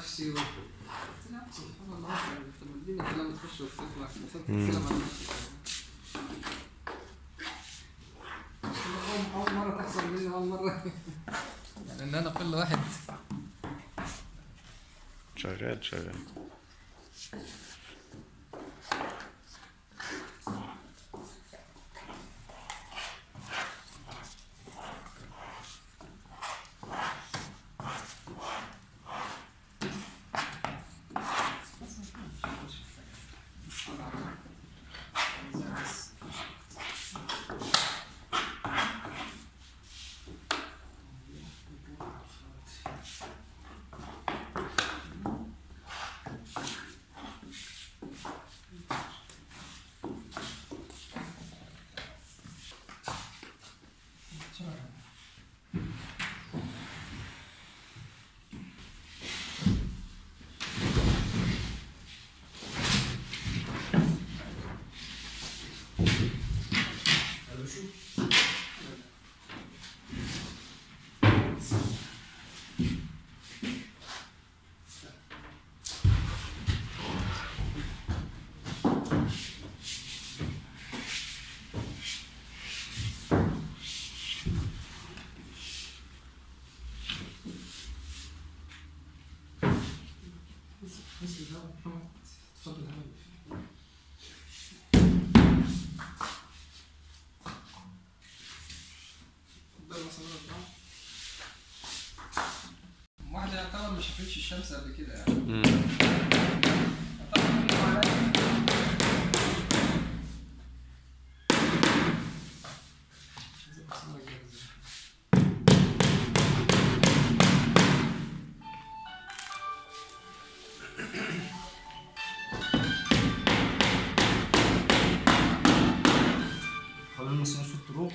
نفسي لا سبحان الله. طب اديني كلام تخش وتطلع مسافه السلام على نفسي. أول مرة تحصل لي، أول مرة يعني إن أنا كل واحد شغال. تفضل. واحدة يعتبر ما شافتش الشمس قبل كده يعني. حوالين المسامير في الطرق.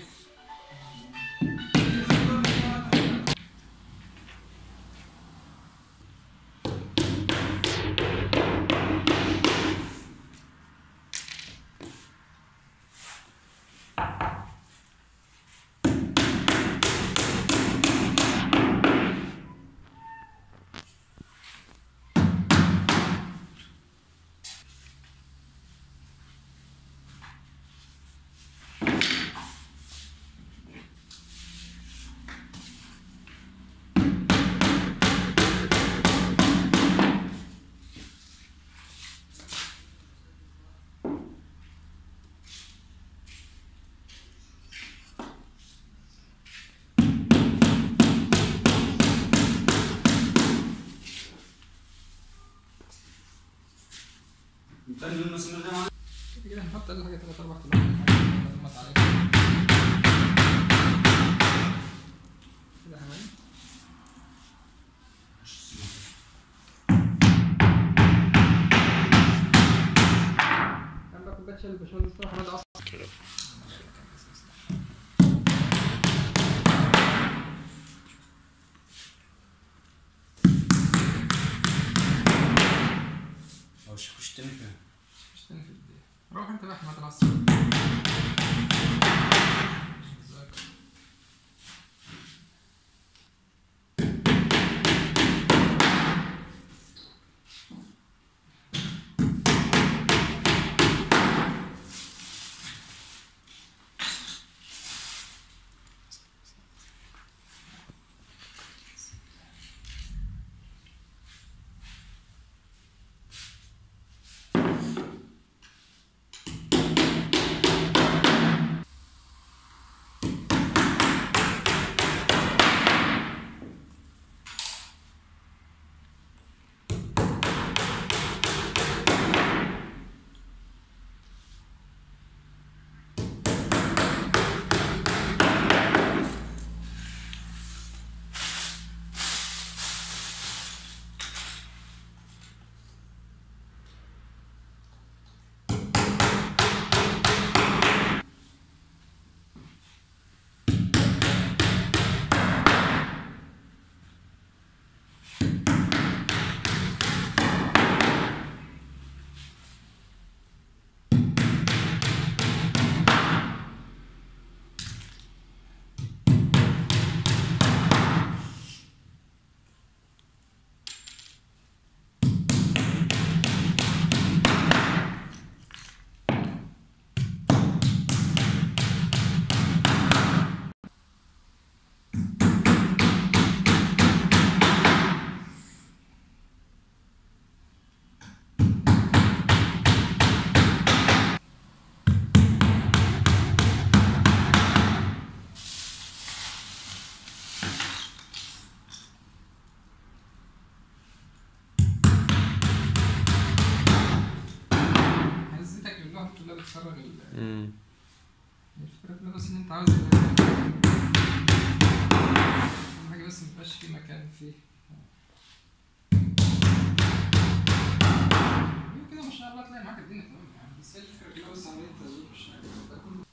تاني يوم المسامير ده معانا كده هنحط اقل حاجه 3 4 كيلو كده حمام. كان بقى كوبايه شاي الباشمهندس بتاع حماد اصلا. خش تاني فين؟ روح انت بقى احمد العصر. الفكرة كلها بس ان انت عاوز اهم حاجة بس ميبقاش في مكان فيه كده مش هتلاقي معاك الدنيا تمام يعني، بس هي الفكرة كلها بس عملية تظبيط الشغل ده كله.